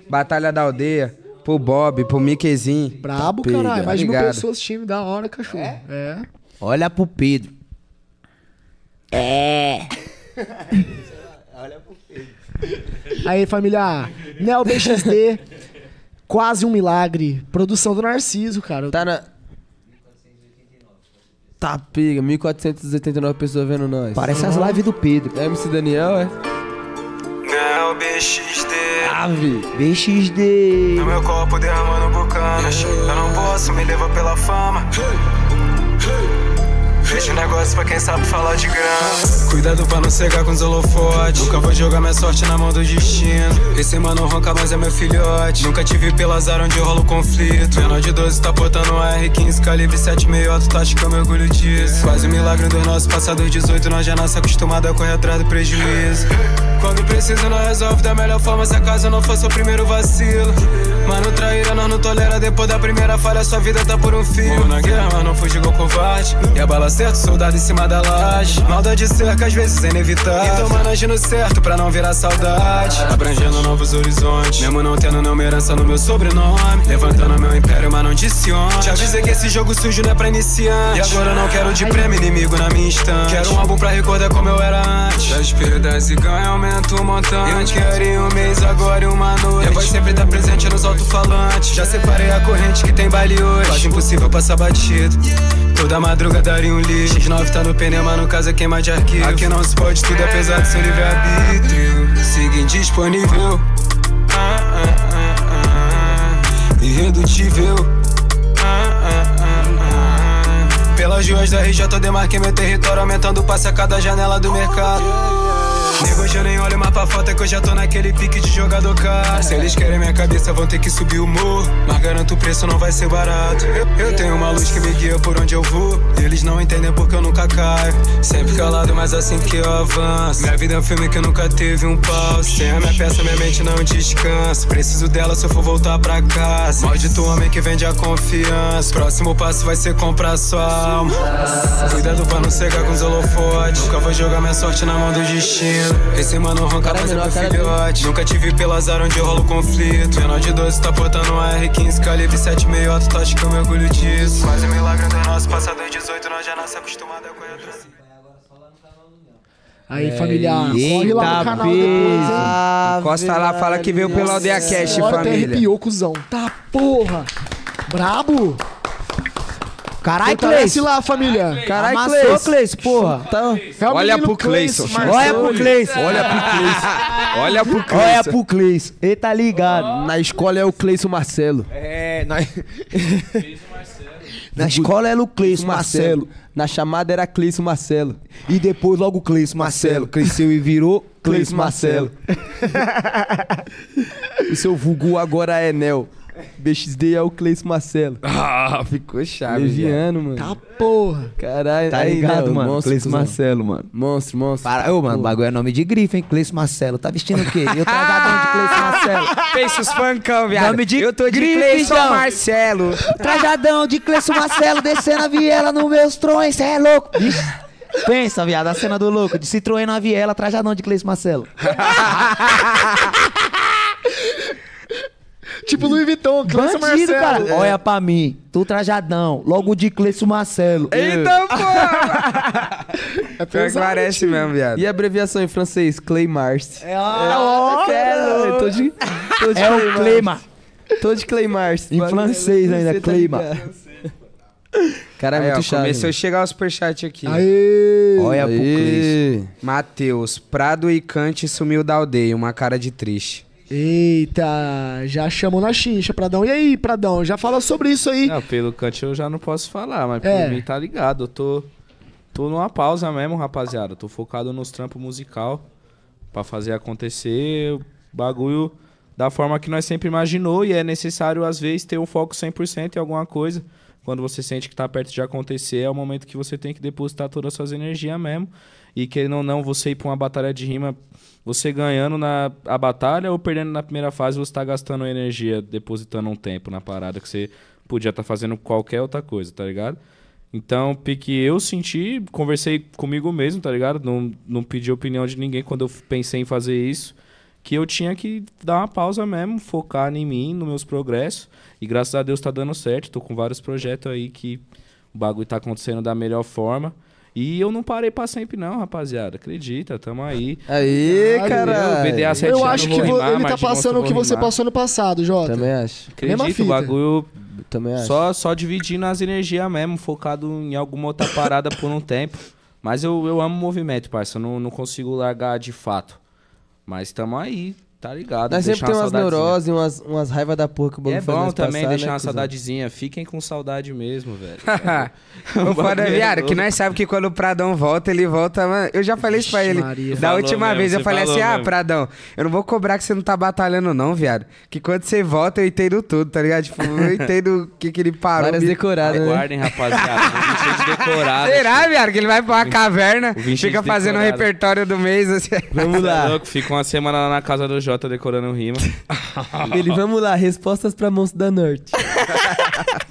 Batalha da Aldeia, pro Bob, pro Miquezinho. Brabo, Pega, caralho. Mais de 1000 ligado. pessoas, time da hora, cachorro. É. Olha pro Pedro. Aí, família. Neo BXD. Quase um milagre. Produção do Narciso, cara. Tá na... Tá, pega. 1489 pessoas vendo nós. Parece as lives do Pedro. É MC Daniel, é? Não, BXD. Ave. BXD. No meu copo derramando bucanas. Eu não posso me levar pela fama. Deixa o negócio pra quem sabe falar de grana. Cuidado pra não cegar com os holofotes. Nunca vou jogar minha sorte na mão do destino. Esse mano ronca, mas é meu filhote. Nunca tive pela azar onde rola o conflito. Menor de 12 tá portando um R15 calibre 768, tática, eu me orgulho disso. Quase um milagre dos nossos passados 18. Nós já nasce acostumado a correr atrás do prejuízo. Quando precisa nós resolve da melhor forma. Se acaso não fosse o primeiro vacilo. Mano, traíra nós não tolera. Depois da primeira falha sua vida tá por um fio. Morro na guerra, mas não fugi igual covarde. E a bala certo, soldado em cima da laje. Maldade cerca, às vezes é inevitável. Então, mano, agindo certo pra não virar saudade. Abrangendo novos horizontes. Mesmo não tendo nenhuma herança no meu sobrenome. Levantando meu império, mas não disse onde. Te avisei que esse jogo sujo não é pra iniciante. E agora eu não quero de prêmio inimigo na minha instante. Quero um álbum pra recordar como eu era antes. Das perdas e ganho aumento um montante. Eu quero em um mês, agora em uma noite. E a voz sempre tá presente nos alto-falantes. Já separei a corrente que tem baile hoje. Quase impossível passar batido. Toda madruga daria um lixo. X9 tá no pneu, mas no caso é queima de arquivo. Aqui não se pode tudo, apesar de ser livre-arbítrio. Siga indisponível. Irredutível. Pelas ruas da RJ eu demarquei meu território, aumentando o passe a cada janela do mercado. Nego, hoje eu nem olho mais pra foto, é que eu já tô naquele pique de jogador caro. Se eles querem minha cabeça, vão ter que subir o morro. Mas garanto o preço não vai ser barato. Eu tenho uma luz que me guia por onde eu vou. E eles não entendem porque eu nunca caio. Sempre calado, mas assim que eu avanço. Minha vida é um filme que nunca teve um pause. Sem a minha peça, minha mente não descansa. Preciso dela se eu for voltar pra casa. Maldito homem que vende a confiança. Próximo passo vai ser comprar sua alma. Cuidado pra não cegar com os holofotes. Nunca vou jogar minha sorte na mão do destino. Esse mano ronca, mas é meu filhote. Nunca tive pela azar onde rola o conflito. Menor de 12 tá portando um R15 calibre 768, tática, eu me orgulho disso. Quase milagre do nosso passado 18. Nós já nasce acostumado a correr atrás. Aí, família, corre lá no canal depois, hein? Encosta lá, fala que veio pela Aldeia Cash, Agora até família. arrepiou, cuzão. Tá, porra. Brabo. Caralho, Fortalece Cleison. lá, família. Caralho, Amassou, Cleison, porra. Tá... É o Olha menino pro Cleison. Olha pro Cleison. Olha pro Cleison. Olha pro Cleison. Olha pro Cleison. Ele tá ligado. Na escola é o Cleison Marcelo. É, na escola era o Cleison Marcelo. Na chamada era Cleison Marcelo. E depois logo o Cleison Marcelo. Cresceu e virou Cleison Marcelo. O seu vulgo agora é Nel. BXD é o Cleison Marcelo. Ah, ficou chave. Leviano, mano. Tá, porra. Caralho. Tá aí, ligado, Nel, mano? monstro, Cleison cuzão. Marcelo, mano. Monstro, monstro. Para, ô, mano, o bagulho é nome de grife, hein? Cleison Marcelo. Tá vestindo o quê? Eu trajadão de Cleison Marcelo. Pensa os funkão, viado. Nome de Eu tô de grife, Cleison João. Marcelo. Trajadão de Cleison Marcelo, descendo a viela nos meus trões, cê é louco. Ixi. Pensa, viado, a cena do louco, de Citroën na viela, trajadão de Cleison Marcelo. Tipo Louis Vuitton, Cleison Bandido, Marcelo. cara. Olha pra mim, tu trajadão, logo de Cleison Marcelo. Eita, porra. É Pior que parece mesmo, viado. E a abreviação em francês? Clay Mars. É, ó, Eu tô de é o Cleima. Tô de Clay Mars. Em francês ainda, Você tá Cleima. ligado. Cara, é Aí, ó, muito chato. começou a chegar o superchat aqui. Aê. Olha pro Cleison. Matheus, Prado e Cante sumiu da aldeia, uma cara de triste. Eita, já chamou na chincha, Pradão. E aí, Pradão, já fala sobre isso aí. Não, pelo Kant eu já não posso falar, mas É. por mim tá ligado. Eu tô numa pausa mesmo, rapaziada. Tô focado nos trampos musical pra fazer acontecer o bagulho da forma que nós sempre imaginou. E é necessário, às vezes, ter um foco 100% em alguma coisa. Quando você sente que tá perto de acontecer, é o momento que você tem que depositar todas as suas energias mesmo. E querendo ou não, você ir pra uma batalha de rima, você ganhando a batalha ou perdendo na primeira fase, você tá gastando energia, depositando um tempo na parada que você podia estar fazendo qualquer outra coisa, tá ligado? Então, pique eu senti, conversei comigo mesmo, tá ligado? Não pedi opinião de ninguém quando eu pensei em fazer isso. que eu tinha que dar uma pausa mesmo, focar em mim, nos meus progressos. E graças a Deus tá dando certo. Tô com vários projetos aí que o bagulho tá acontecendo da melhor forma. E eu não parei pra sempre não, rapaziada. Acredita, tamo aí. Aí, cara. Eu BDA 7 Eu anos, acho que vou rimar, ele tá mas de passando o monstro que vou você rimar. passou no passado, Jota. Também acho. Mesma Acredito, fita. o bagulho Também acho. só dividindo as energias mesmo, focado em alguma outra parada por um tempo. Mas eu amo movimento, parça. Eu não consigo largar de fato. Mas tamo aí, tá ligado? Nós sempre Deixar tem uma umas saudadezinha. neuroses, umas raivas da porra que o E bagulho é faz bom nós também passar, deixar né, uma cuzão? saudadezinha. Fiquem com saudade mesmo, velho. O foda é, viado, que nós sabemos que quando o Pradão volta, ele volta, mano. Eu já falei isso pra ele. Maria. Da Falou última mesmo, vez, eu você falei falou assim, mesmo. Pradão, eu não vou cobrar que você não tá batalhando não, viado. Que quando você volta, eu entendo tudo, tá ligado? Tipo, eu entendo o que ele parou. Várias decoradas, né? Aguardem, rapaziada. O Vintage decorado. Será, viado, que ele vai pra uma caverna, o Vintage fica fazendo o decorado. repertório do mês, assim. Vamos Cê é lá. louco, fica uma semana lá na casa do Jota decorando rima. Ele, vamos lá, respostas pra Monstro da Norte.